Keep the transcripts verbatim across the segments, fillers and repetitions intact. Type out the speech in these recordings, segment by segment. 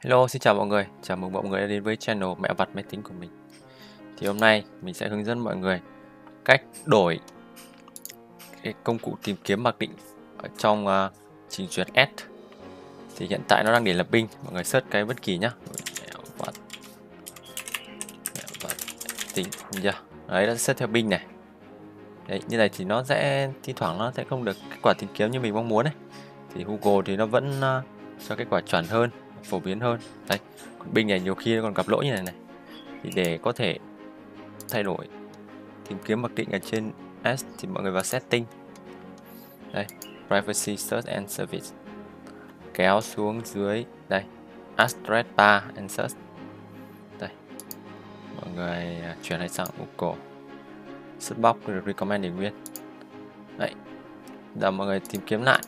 Hello, xin chào mọi người, chào mừng mọi người đã đến với channel Mẹo vặt máy tính của mình. Thì hôm nay mình sẽ hướng dẫn mọi người cách đổi cái công cụ tìm kiếm mặc định ở trong uh, trình duyệt Edge. Thì hiện tại nó đang để là Bing, mọi người search cái bất kỳ nhá. Mẹo vặt, mẹo vặt tính, chưa? Đấy, nó search theo Bing này. Đấy, như này thì nó sẽ thi thoảng nó sẽ không được kết quả tìm kiếm như mình mong muốn ấy. Thì Google thì nó vẫn uh, cho kết quả chuẩn hơn, phổ biến hơn. Đây, còn Bing này nhiều khi nó còn gặp lỗi như này này. Thì để có thể thay đổi tìm kiếm mặc định ở trên Edge thì mọi người vào setting, đây, privacy search and service, kéo xuống dưới đây, address bar and search, đây, mọi người chuyển lại sang Google, search box được recommend để nguyên. Đấy, giờ mọi người tìm kiếm lại.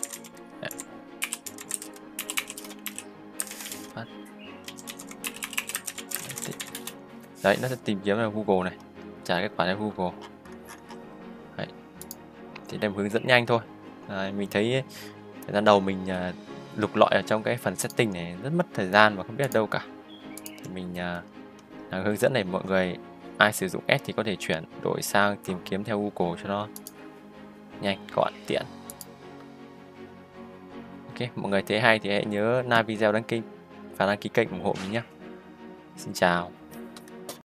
Đấy, nó sẽ tìm kiếm ở Google này, trả kết quả cho Google. Đấy. Thì đây là hướng dẫn nhanh thôi. Đấy, mình thấy thời gian đầu mình uh, lục lọi ở trong cái phần setting này rất mất thời gian và không biết ở đâu cả. Thì mình uh, hướng dẫn này mọi người ai sử dụng Edge thì có thể chuyển đổi sang tìm kiếm theo Google cho nó nhanh, gọn, tiện. Ok, mọi người thấy hay thì hãy nhớ like video, đăng ký và đăng ký kênh ủng hộ mình nhé. Xin chào.